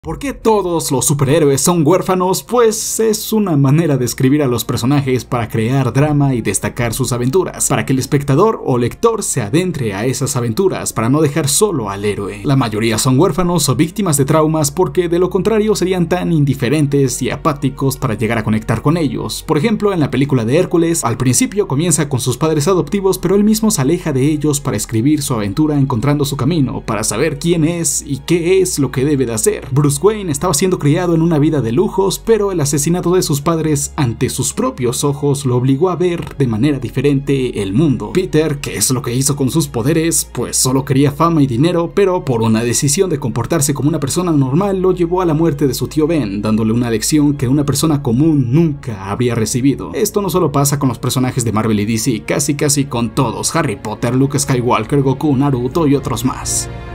¿Por qué todos los superhéroes son huérfanos? Pues es una manera de escribir a los personajes para crear drama y destacar sus aventuras, para que el espectador o lector se adentre a esas aventuras, para no dejar solo al héroe. La mayoría son huérfanos o víctimas de traumas porque de lo contrario serían tan indiferentes y apáticos para llegar a conectar con ellos. Por ejemplo, en la película de Hércules, al principio comienza con sus padres adoptivos, pero él mismo se aleja de ellos para escribir su aventura encontrando su camino, para saber quién es y qué es lo que debe de hacer. Bruce Wayne estaba siendo criado en una vida de lujos, pero el asesinato de sus padres ante sus propios ojos lo obligó a ver de manera diferente el mundo. Peter, ¿qué es lo que hizo con sus poderes? Pues solo quería fama y dinero, pero por una decisión de comportarse como una persona normal lo llevó a la muerte de su tío Ben, dándole una lección que una persona común nunca habría recibido. Esto no solo pasa con los personajes de Marvel y DC, casi con todos: Harry Potter, Luke Skywalker, Goku, Naruto y otros más.